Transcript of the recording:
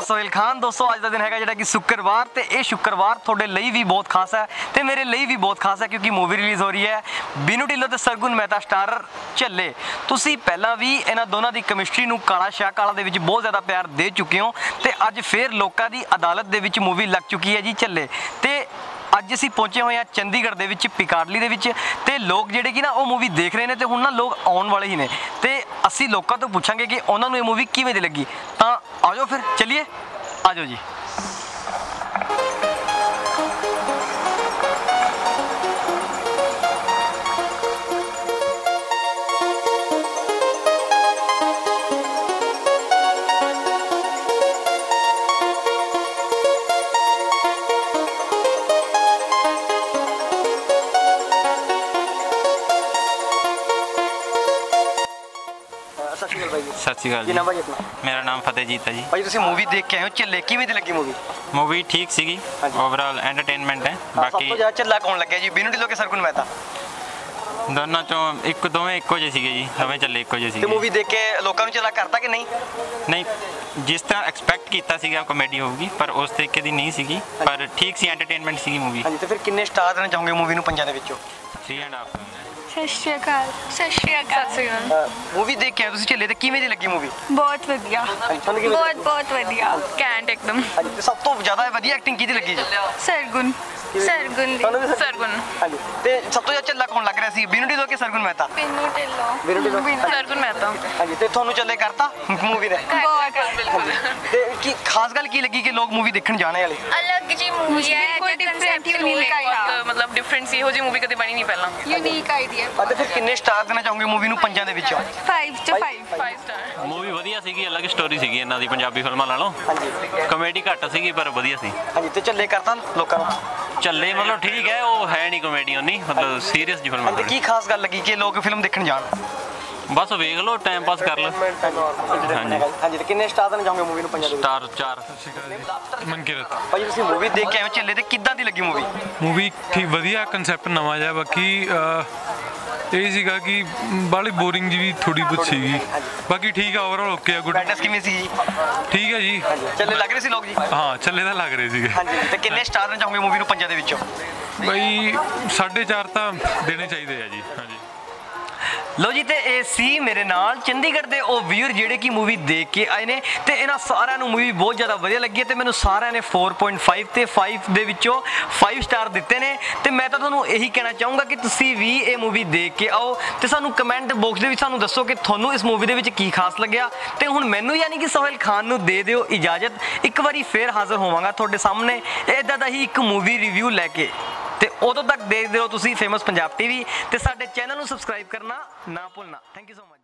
सोहेल खान। दोस्तों अज का दिन है जो कि शुक्रवार, तो यह शुक्रवार थोड़े लिए भी बहुत खास है तो मेरे लिए भी बहुत खास है क्योंकि मूवी रिलीज़ हो रही है बिनू ढिल्लों तो सरगुन मेहता स्टारर झल्ले। तुसी पहला भी इन्हों दोनों की केमिस्ट्री नूं काला शाह काला दे विच बहुत ज़्यादा प्यार दे चुके हो तो अज फिर लोगों की अदालत दे विच मूवी लग चुकी है जी झल्ले। तो अज असीं पहुंचे हुए हैं चंडीगढ़ दे विच पिकाडली दे विच ते लोग जिहड़े कि ना वो मूवी देख रहे हैं तो हुण ना लोग आउण वाले ही ने ते असीं लोकां तो पुछांगे कि उन्हां नूं ये मूवी किवें दी लगी। तां आ जाओ फिर चलिए, आ जाओ जी। सत श्री अकाल जी। मेरा नाम फतेहजीत है जी। भाई तुसीं मूवी देख के आए हो झल्ले, किवें दी लगी मूवी? मूवी ठीक सीगी, ओवरऑल एंटरटेनमेंट है। बाकी सब तो ज़्यादा झल्ला कौन लग्या जी, बिनू ढिल्लों के सरगुन मेहता? दोनों चों एक दोवें इक्को जे सीगे जी, दोवें झल्ले इक्को जे सीगे। ते मूवी देख के लोकां नूं झल्ला करता कि नहीं? नहीं, जिस तरह एक्सपैक्ट किया सीगा कॉमेडी होगी पर उस तरीके दी नहीं सीगी, पर ठीक सी एंटरटेनमेंट सीगी मूवी। हाँ जी, तो फिर किन्ने स्टार देना चाहोगे मूवी नूं पंजां दे विचों? 3.5। सत श्री अकाल। सत श्री अकाल। मूवी देख के आए तुसीं झल्ले, ते किवें दी लगी मूवी? बहुत वधिया, बहुत वधिया, कैंट एकदम। ते सब तो ज़्यादा वधिया एक्टिंग किहदी लगी जी? सरगुन सरगुन सरगुन। हाँ जी, ते सब तो ज़्यादा झल्ला कौन लग रहा सी, बिनू ढिल्लों के सरगुन मेहता? बिनू ढिल्लों सरगुन मेहता। हाँ जी, ते तुहानूं झल्ले करता मूवी ने? बहुत। ते की खास गल की लगी कि लोग मूवी देखण जाने वाले? अलग जी मूवी है, कोई डिफरेंट यूनिक आइडिया, मतलब डिफरेंट सी हो जी मूवी कदे बनी नहीं पहला। Unique idea. ਤੇ ਫਿਰ ਕਿੰਨੇ ਸਟਾਰ ਦੇਣਾ ਚਾਹੋਗੇ मूवी ਨੂੰ ਪੰਜਾਂ ਦੇ ਵਿੱਚੋਂ? 5 ਚ 5। 5 ਸਟਾਰ। मूवी वधिया सीगी, अलग स्टोरी सीगी इन्हां दी पंजाबी फिल्मां नालों। ਹਾਂਜੀ कॉमेडी घट सीगी पर वधिया सी। ਹਾਂਜੀ ਤੇ ਝੱਲੇ ਕਰਤਾ ਲੋਕਾਂ ਨੂੰ? झल्ले मतलब ठीक है, वो है नहीं कॉमेडी उन्नी, मतलब सीरियस जी फिल्म ਤੇ ਕੀ ਖਾਸ ਗੱਲ ਲੱਗੀ ਕਿ ਲੋਕ ਫਿਲਮ ਦੇਖਣ ਜਾਣ? बस वेख लो, टाइम पास कर लो। ਹਾਂਜੀ ਤੇ ਕਿੰਨੇ ਸਟਾਰ ਦੇਣਾ ਚਾਹੋਗੇ मूवी ਨੂੰ ਪੰਜਾਂ ਦੇ ਵਿੱਚ? स्टार 4। ਮਨਕਿਰਤ ਭਾਈ ਤੁਸੀਂ मूवी ਦੇਖ ਕੇ ਆਏ ਹੋ ਝੱਲੇ ਤੇ ਕਿੱਦਾਂ ਦੀ ਲੱਗੀ मूवी? ਮੂਵੀ ਠੀਕ ਵਧੀਆ, ਕਨਸੈਪਟ ਨਵਾਂ ਜਿਹਾ। ਬਾਕੀ ਇਹ ਸੀਗਾ ਕਿ ਬਾਹਲੀ ਬੋਰਿੰਗ ਜੀ ਵੀ ਥੋੜੀ ਬਹੁਤ ਸੀਗੀ, ਬਾਕੀ ਠੀਕ ਆ, ਓਵਰਆਲ ਓਕੇ ਆ, ਗੁੱਡ। ਬੈਟਸ ਕਿਵੇਂ ਸੀ ਜੀ? ਠੀਕ ਹੈ ਜੀ। ਝੱਲੇ ਲੱਗ ਰਹੇ ਸੀ ਲੋਕ ਜੀ? ਹਾਂ ਚੱਲੇ ਤਾਂ ਲੱਗ ਰਹੇ ਸੀਗੇ। ਹਾਂਜੀ ਤੇ ਕਿੰਨੇ ਸਟਾਰ ਦੇਣਾ ਚਾਹੋਗੇ मूवी ਨੂੰ ਪੰਜਾਂ ਦੇ ਵਿੱਚੋਂ? ਬਈ 4.5 ਤਾਂ ਦੇਣੇ ਚਾਹੀਦੇ ਆ ਜੀ। ਹਾਂਜੀ लो जी, तो ये सी मेरे नाल चंडीगढ़ के वो व्यूअर जिहड़े कि मूवी देख के आए ने ते इन्हां सारिਆਂ ਨੂੰ मूवी बहुत ज़्यादा वधिया लगी है ते मैनूं सारिਆਂ ने 4.5 ते 5 ਦੇ ਵਿੱਚੋਂ 5 स्टार ਦਿੱਤੇ ਨੇ। ਤੇ ਮੈਂ ਤਾਂ ਤੁਹਾਨੂੰ ਇਹੀ ਕਹਿਣਾ ਚਾਹੂੰਗਾ ਕਿ ਤੁਸੀਂ ਵੀ ਇਹ मूवी ਦੇਖ ਕੇ ਆਓ ਤੇ ਸਾਨੂੰ ਕਮੈਂਟ ਬਾਕਸ ਦੇ ਵਿੱਚ ਸਾਨੂੰ ਦੱਸੋ ਕਿ ਤੁਹਾਨੂੰ ਇਸ मूवी ਦੇ ਵਿੱਚ ਕੀ ਖਾਸ ਲੱਗਿਆ। ਤੇ ਹੁਣ ਮੈਨੂੰ ਯਾਨੀ ਕਿ ਸੋਹੇਲ ਖਾਨ ਨੂੰ ਦੇ ਦਿਓ ਇਜਾਜ਼ਤ, ਇੱਕ ਵਾਰੀ ਫੇਰ ਹਾਜ਼ਰ ਹੋਵਾਂਗਾ ਤੁਹਾਡੇ ਸਾਹਮਣੇ ਇਦਾਂ ਦਾ ਹੀ ਇੱਕ मूवी ਰਿਵਿਊ ਲੈ ਕੇ। ਤੇ ਉਦੋਂ ਤੱਕ ਦੇਖਦੇ ਰਹੋ ਤੁਸੀਂ ਫੇਮਸ ਪੰਜਾਬ ਟੀਵੀ ਤੇ ਸਾਡੇ ਚੈਨਲ ਨੂੰ ਸਬਸਕ੍ਰਾਈਬ ਕਰਨਾ ਨਾ ਭੁੱਲਣਾ। Thank you so much.